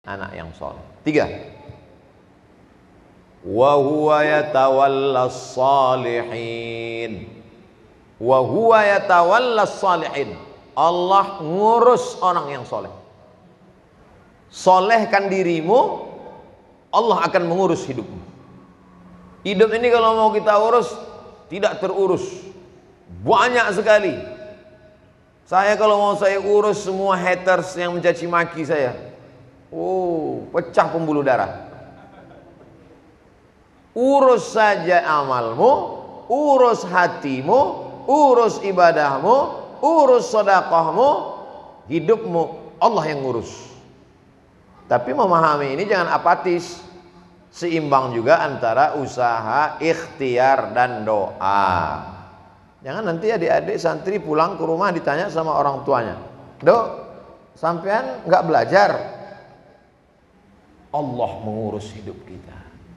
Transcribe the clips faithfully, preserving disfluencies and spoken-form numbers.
anak yang soleh. Tiga, wa huwa yatawallas salihin. Wa huwa yatawallas salihin. Allah ngurus orang yang soleh. Solehkan dirimu, Allah akan mengurus hidupmu. Hidup ini kalau mau kita urus tidak terurus, banyak sekali. Saya kalau mau saya urus semua haters yang mencaci maki saya, oh, pecah pembuluh darah. Urus saja amalmu, urus hatimu, urus ibadahmu, urus sedekahmu, hidupmu Allah yang ngurus. Tapi memahami ini jangan apatis, seimbang juga antara usaha, ikhtiar dan doa. Jangan nanti adik-adik santri pulang ke rumah ditanya sama orang tuanya, "Dok, sampean nggak belajar?" Allah mengurus hidup kita.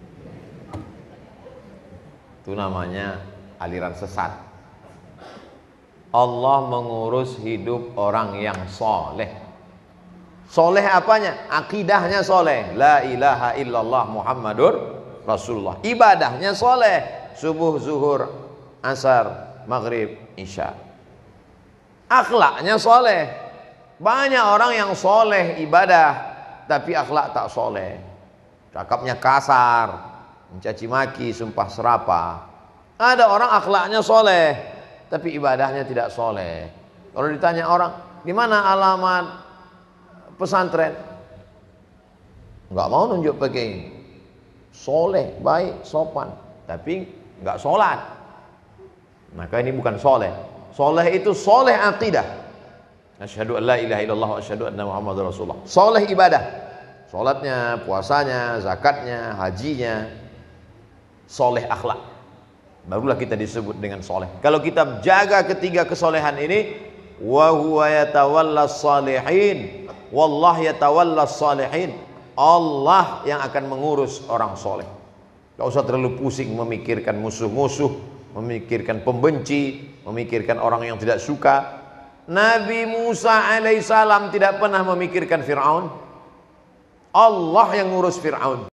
Itu namanya aliran sesat. Allah mengurus hidup orang yang soleh. Soleh apanya? Akidahnya soleh, la ilaha illallah Muhammadur Rasulullah. Ibadahnya soleh, subuh, zuhur, asar, maghrib, isya. Akhlaknya soleh. Banyak orang yang soleh ibadah, tapi akhlak tak soleh. Cakapnya kasar, mencaci maki, sumpah serapah. Ada orang akhlaknya soleh, tapi ibadahnya tidak soleh. Kalau ditanya orang, di mana alamat pesantren? Nggak mau nunjuk pakai soleh, baik, sopan, tapi nggak sholat. Maka ini bukan soleh. Soleh itu soleh akidah. Asyhadu an la ilaha illallah wa asyhadu anna Muhammadar Rasulullah. Soleh ibadah, sholatnya, puasanya, zakatnya, hajinya. Soleh akhlak, barulah kita disebut dengan soleh. Kalau kita jaga ketiga kesolehan ini, wa huwa yatawallas salihin, wallah yatawallas salihin. Allah yang akan mengurus orang soleh. Gak usah terlalu pusing memikirkan musuh-musuh, memikirkan pembenci, memikirkan orang yang tidak suka. Nabi Musa alaihissalam tidak pernah memikirkan Fir'aun. Allah yang ngurus Fir'aun.